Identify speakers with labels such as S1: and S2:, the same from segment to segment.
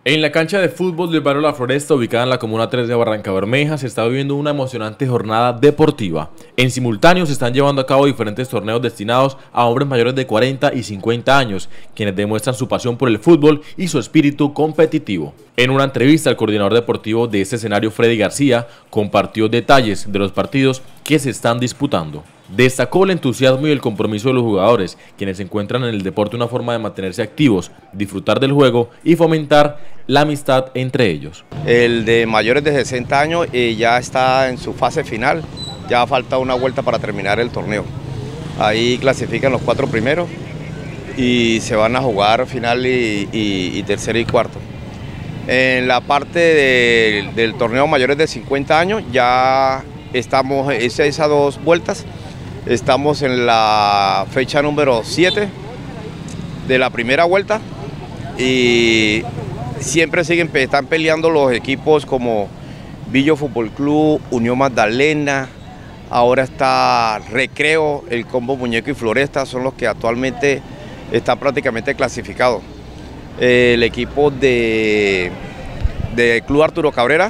S1: En la cancha de fútbol del barrio La Floresta, ubicada en la Comuna 3 de Barrancabermeja, se está viviendo una emocionante jornada deportiva. En simultáneo se están llevando a cabo diferentes torneos destinados a hombres mayores de 40 y 50 años, quienes demuestran su pasión por el fútbol y su espíritu competitivo. En una entrevista, el coordinador deportivo de este escenario, Freddy García, compartió detalles de los partidos que se están disputando. Destacó el entusiasmo y el compromiso de los jugadores, quienes encuentran en el deporte una forma de mantenerse activos, disfrutar del juego y fomentar la amistad entre ellos.
S2: El de mayores de 60 años ya está en su fase final, ya falta una vuelta para terminar el torneo. Ahí clasifican los 4 primeros y se van a jugar final y tercero y cuarto. En la parte del torneo mayores de 50 años ya estamos, esas 2 vueltas. Estamos en la fecha número 7 de la primera vuelta y siempre están peleando los equipos como Villo Fútbol Club, Unión Magdalena, ahora está Recreo, el Combo Muñeco y Floresta, son los que actualmente están prácticamente clasificados. El equipo de Club Arturo Cabrera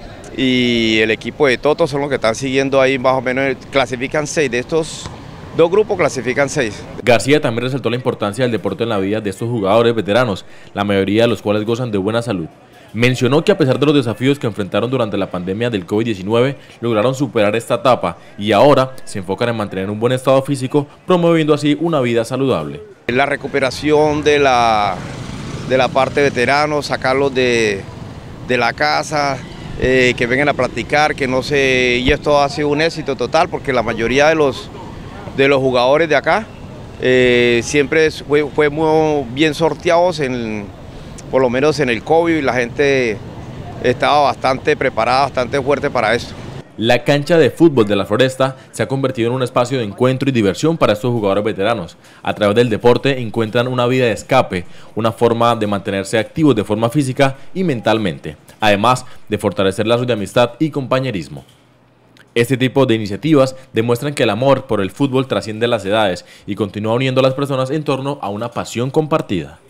S2: y el equipo de Toto son los que están siguiendo ahí más o menos, clasifican 6, de estos 2 grupos clasifican 6.
S1: García también resaltó la importancia del deporte en la vida de estos jugadores veteranos, la mayoría de los cuales gozan de buena salud. Mencionó que a pesar de los desafíos que enfrentaron durante la pandemia del COVID-19, lograron superar esta etapa y ahora se enfocan en mantener un buen estado físico, promoviendo así una vida saludable.
S2: La recuperación de la parte de veteranos, sacarlos de la casa, que vengan a practicar, y esto ha sido un éxito total porque la mayoría de los jugadores de acá siempre fue muy bien sorteados, por lo menos en el COVID, y la gente estaba bastante preparada, bastante fuerte para esto.
S1: La cancha de fútbol de La Floresta se ha convertido en un espacio de encuentro y diversión para estos jugadores veteranos. A través del deporte encuentran una vida de escape, una forma de mantenerse activos de forma física y mentalmente, además de fortalecer lazos de amistad y compañerismo. Este tipo de iniciativas demuestran que el amor por el fútbol trasciende las edades y continúa uniendo a las personas en torno a una pasión compartida.